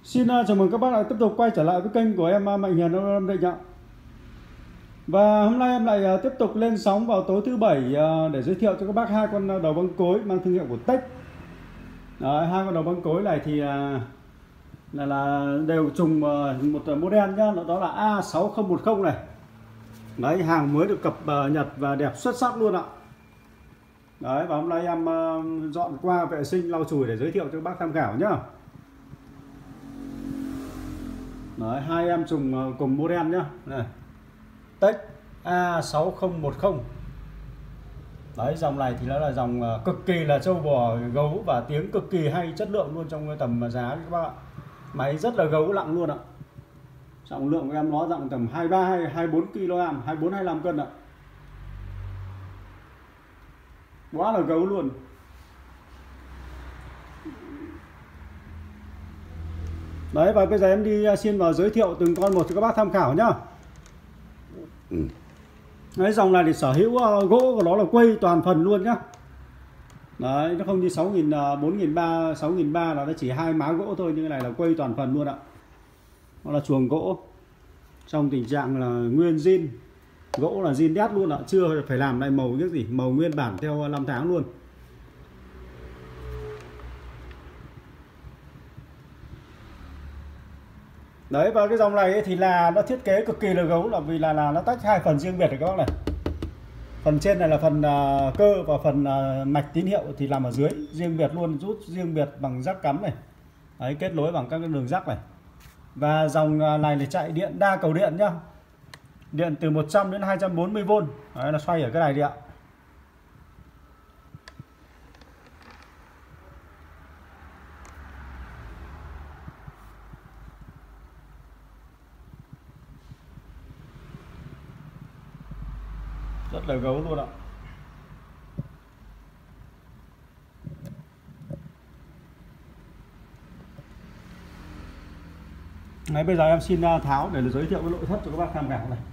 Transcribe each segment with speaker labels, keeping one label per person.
Speaker 1: Xin chào mừng các bác lại tiếp tục quay trở lại với kênh của em Mạnh Hiền Lâm Định ạ. Và hôm nay em lại tiếp tục lên sóng vào tối thứ bảy để giới thiệu cho các bác hai con đầu băng cối mang thương hiệu của Tech. Đấy, hai con đầu băng cối này thì là đều trùng một model nhá, đó là A6010 này. Đấy, hàng mới được cập nhật và đẹp xuất sắc luôn ạ. Đấy, và hôm nay em dọn qua vệ sinh lau chùi để giới thiệu cho các bác tham khảo nhá. Đấy, hai em trùng cùng model nhá. Này, Tech A6010. Đấy, dòng này thì nó là dòng cực kỳ là trâu bò gấu và tiếng cực kỳ hay, chất lượng luôn trong tầm giá các bác ạ. Máy rất là gấu nặng luôn ạ. Trọng lượng của em nó dặng tầm 23 hay 24 kg, 24 25 cân ạ. Quá là gấu luôn. Đấy, và bây giờ em đi xin vào giới thiệu từng con một cho các bác tham khảo nhá. Đấy, dòng này thì sở hữu gỗ của nó là quây toàn phần luôn nhá. Đấy, nó không như 6.000, 4.300, 6.300 là nó chỉ hai má gỗ thôi, nhưng cái này là quây toàn phần luôn ạ. Nó là chuồng gỗ trong tình trạng là nguyên zin, gỗ là zin đét luôn ạ, chưa phải làm lại màu cái gì, màu nguyên bản theo năm tháng luôn. Đấy, và cái dòng này thì là nó thiết kế cực kỳ là gấu, là vì là nó tách hai phần riêng biệt này các bác này. Phần trên này là phần cơ và phần mạch tín hiệu thì nằm ở dưới, riêng biệt luôn, rút riêng biệt bằng jack cắm này. Đấy, kết nối bằng các cái đường jack này. Và dòng này là chạy điện đa cầu điện nhá. Điện từ 100 đến 240V. Đấy, nó xoay ở cái này đi ạ. Rất là gấu luôn ạ. Đấy, bây giờ em xin tháo để giới thiệu cái nội thất cho các bác tham khảo này.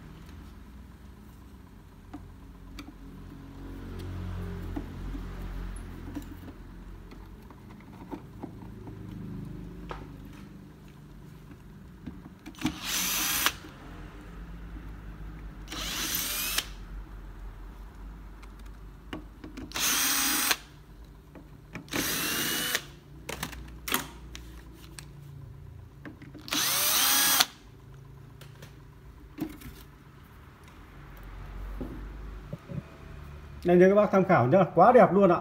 Speaker 1: Đây cho các bác tham khảo nhá, quá đẹp luôn ạ.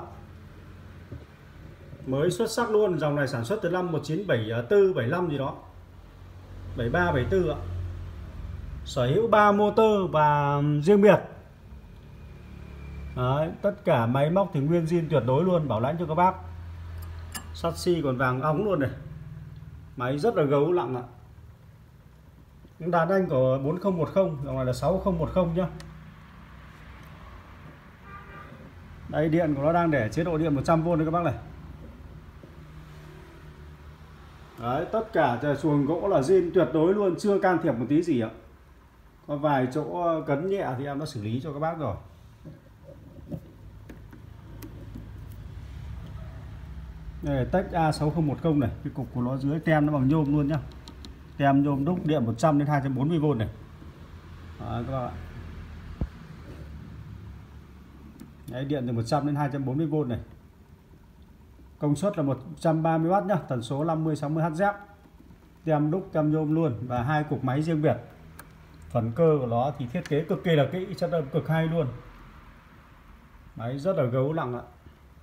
Speaker 1: Mới xuất sắc luôn, dòng này sản xuất từ năm 1974, 75 gì đó. 73, 74 ạ. Sở hữu 3 motor và riêng biệt. Đấy, tất cả máy móc thì nguyên zin tuyệt đối luôn, bảo lãnh cho các bác. Sắt xi còn vàng óng luôn này. Máy rất là gấu nặng ạ. Đàn anh của 4010, dòng này là 6010 nhá. Đây, điện của nó đang để chế độ điện 100V đấy các bác này. Đấy, tất cả chuồng gỗ là zin tuyệt đối luôn, chưa can thiệp một tí gì ạ. Có vài chỗ cấn nhẹ thì em đã xử lý cho các bác rồi. Đây là Tech A6010 này, cái cục của nó dưới tem nó bằng nhôm luôn nhá. Tem nhôm đúc, điện 100 đến 240V này. Đấy, các bác ạ. Đấy, điện từ 100 đến 240V này. Công suất là 130W nhá, tần số 50-60Hz. Tem đúc, tem nhôm luôn và hai cục máy riêng biệt. Phần cơ của nó thì thiết kế cực kỳ là kỹ, chất âm cực hay luôn. Máy rất là gấu nặng ạ.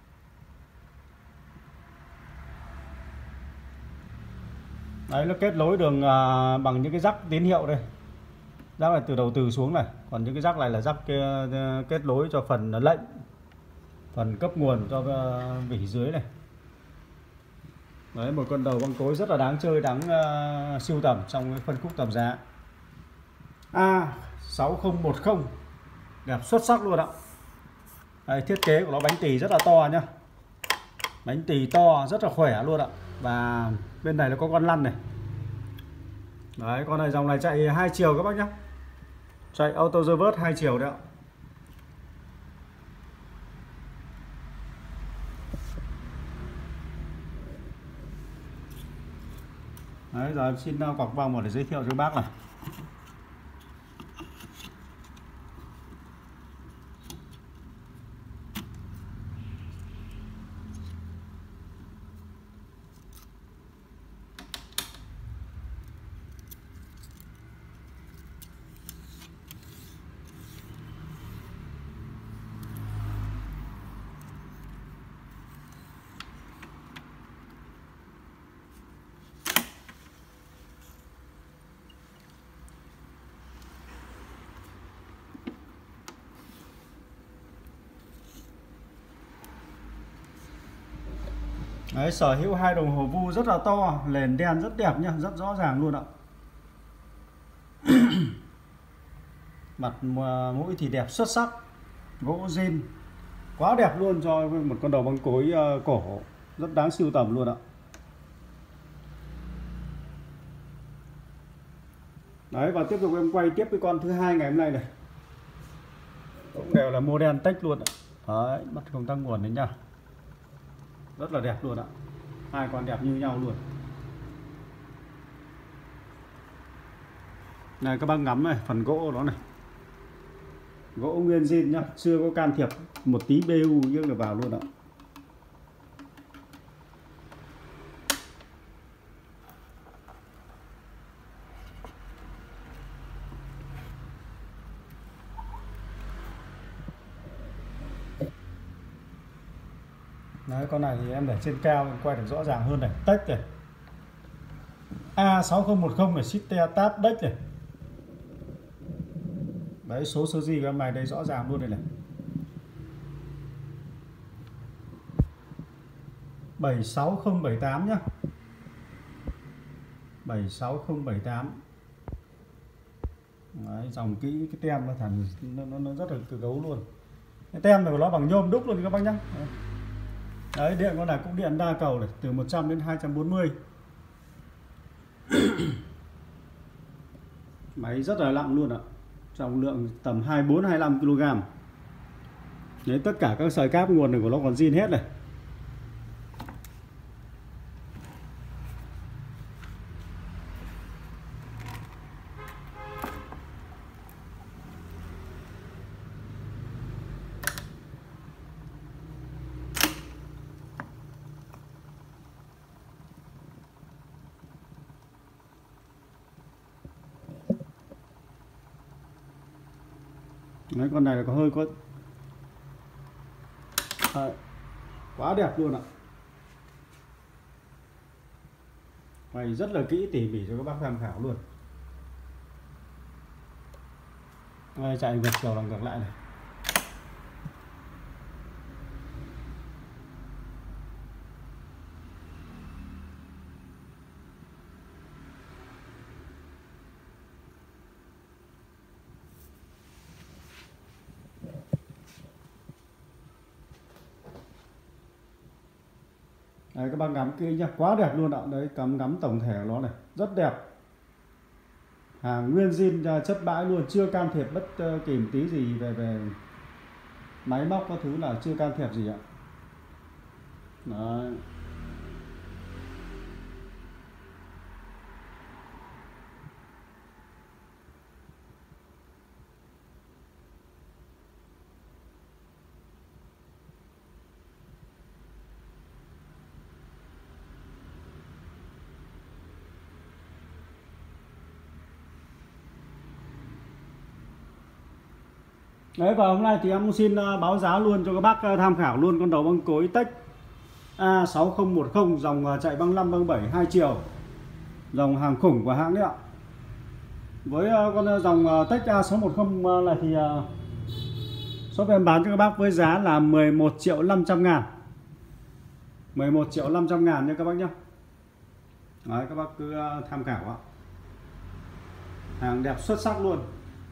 Speaker 1: Đấy, nó kết nối đường bằng những cái jack tín hiệu đây. Jack này từ đầu từ xuống này, còn những cái jack này là jack kết nối cho phần lệnh, phần cấp nguồn cho vỉ dưới này. Đấy, một con đầu băng cối rất là đáng chơi, đáng sưu tầm trong cái phân khúc tầm giá. A6010 đẹp xuất sắc luôn ạ. Đây, thiết kế của nó bánh tỳ rất là to nhá. Bánh tỳ to rất là khỏe luôn ạ. Và bên này nó có con lăn này. Đấy, con này dòng này chạy 2 chiều các bác nhá. Chạy auto reverse 2 chiều đấy ạ. Đấy, giờ em xin quặc vòng vào để giới thiệu cho bác này. Đấy, sở hữu hai đồng hồ vu rất là to, nền đen rất đẹp nhá, rất rõ ràng luôn ạ. Mặt mũi thì đẹp xuất sắc, gỗ zin quá đẹp luôn cho một con đầu băng cối cổ rất đáng sưu tầm luôn ạ. Đấy, và tiếp tục em quay tiếp cái con thứ hai ngày hôm nay này, cũng đều là model tech luôn ạ. Đấy, bắt công tắc nguồn đấy nhá, rất là đẹp luôn ạ, hai con đẹp như nhau luôn. Này các bác ngắm này, phần gỗ của nó này, gỗ nguyên zin nhá, chưa có can thiệp một tí BU nhưng là vào luôn ạ. Đấy, con này thì em để trên cao em quay được rõ ràng hơn này, tech này, A6010 này, Sitte Tab Deck này. Đấy, số sơ di của em này đây rõ ràng luôn đây này. 76078 nhá. 76078. Đấy, dòng kỹ cái tem nó thẳng nó rất là cực gấu luôn. Cái tem này của nó bằng nhôm đúc luôn các bác nhá. Đấy, điện con này cũng điện đa cầu này, từ 100 đến 240. Máy rất là nặng luôn ạ. Trọng lượng tầm 24-25 kg. Đấy, tất cả các sợi cáp nguồn này của nó còn zin hết này. Đấy, con này là có hơi có quá đẹp luôn ạ. Quay rất là kỹ tỉ mỉ cho các bác tham khảo luôn. Đây, chạy ngược chiều làm ngược lại này. Đấy, các bác ngắm kỹ nhá, quá đẹp luôn ạ. Đấy, ngắm tổng thể của nó này, rất đẹp. Hàng nguyên zin chất bãi luôn, chưa can thiệp bất kỳ một tí gì về máy móc các thứ là chưa can thiệp gì ạ. Đấy. Đấy, và hôm nay thì em xin báo giá luôn cho các bác tham khảo luôn con đầu băng cối Tech A6010, dòng chạy băng 5 băng 7 hai chiều, dòng hàng khủng của hãng đấy ạ. Với con dòng Tech A610 này thì shop em bán cho các bác với giá là 11.500.000, 11.500.000 nha các bác nhé. Đấy, các bác cứ tham khảo ạ. Hàng đẹp xuất sắc luôn.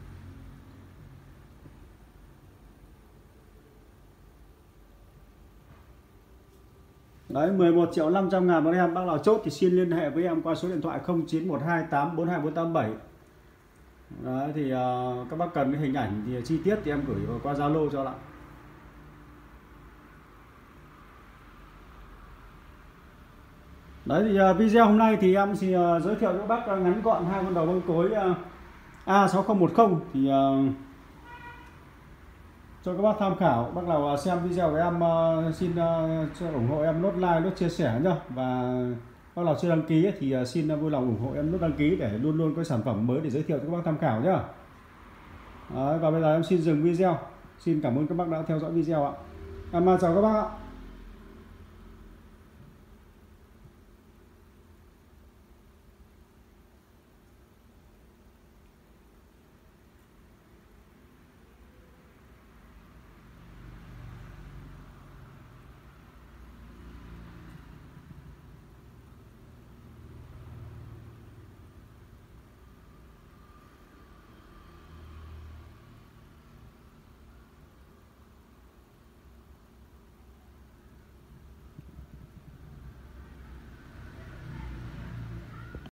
Speaker 1: Đấy, 11.500.000 bọn em. Bác nào chốt thì xin liên hệ với em qua số điện thoại 0912842487. Đấy, thì các bác cần cái hình ảnh thì chi tiết thì em gửi qua Zalo cho lại. Đấy thì video hôm nay thì em xin giới thiệu cho các bác ngắn gọn hai con đầu băng cối A6010 thì cho các bác tham khảo. Bác nào xem video của em xin cho ủng hộ em nốt like, nốt chia sẻ nhá. Và bác nào chưa đăng ký thì xin vui lòng ủng hộ em nút đăng ký để luôn luôn có sản phẩm mới để giới thiệu cho các bác tham khảo nhá. Đấy, và bây giờ em xin dừng video. Xin cảm ơn các bác đã theo dõi video ạ. Em chào các bác ạ.